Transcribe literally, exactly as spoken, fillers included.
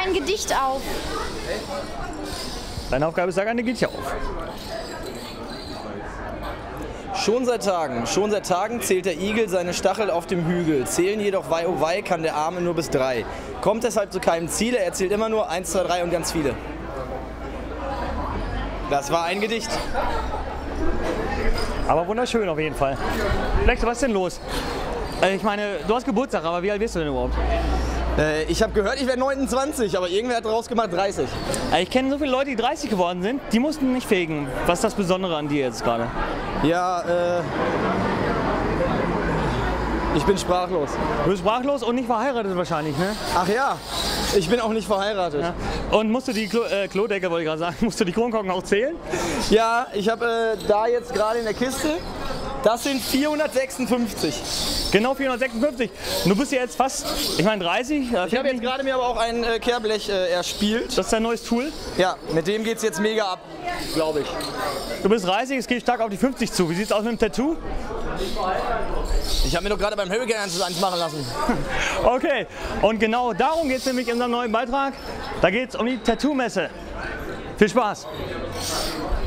ein Gedicht auf. Deine Aufgabe ist, sag ein Gedicht auf. Schon seit Tagen, schon seit Tagen zählt der Igel seine Stachel auf dem Hügel. Zählen jedoch wei oh wei kann der Arme nur bis drei. Kommt deshalb zu keinem Ziele, er zählt immer nur eins, zwei, drei und ganz viele. Das war ein Gedicht. Aber wunderschön auf jeden Fall. Lex, was ist denn los? Äh, ich meine, du hast Geburtstag, aber wie alt bist du denn überhaupt? Äh, ich habe gehört, ich wäre neunundzwanzig, aber irgendwer hat daraus gemacht dreißig. Äh, ich kenne so viele Leute, die dreißig geworden sind, die mussten nicht fegen. Was ist das Besondere an dir jetzt gerade? Ja, äh... ich bin sprachlos. Du bist sprachlos und nicht verheiratet wahrscheinlich, ne? Ach ja, ich bin auch nicht verheiratet. Ja. Und musst du die Klo äh, Klodecke, wollte ich gerade sagen, musst du die Kronkorken auch zählen? Ja, ich habe äh, da jetzt gerade in der Kiste, das sind vierhundertsechsundfünfzig. Genau vierhundertsechsundfünfzig. Du bist ja jetzt fast, ich meine dreißig. Äh, ich habe jetzt gerade mir aber auch ein äh, Kehrblech äh, erspielt. Das ist dein neues Tool? Ja, mit dem geht es jetzt mega ab, glaube ich. Du bist dreißig, es geht stark auf die fünfzig zu. Wie sieht es aus mit dem Tattoo? Ich habe mir doch gerade beim Hurricane eins machen lassen. Okay, und genau darum geht es nämlich in unserem neuen Beitrag. Da geht es um die Tattoo-Messe. Viel Spaß!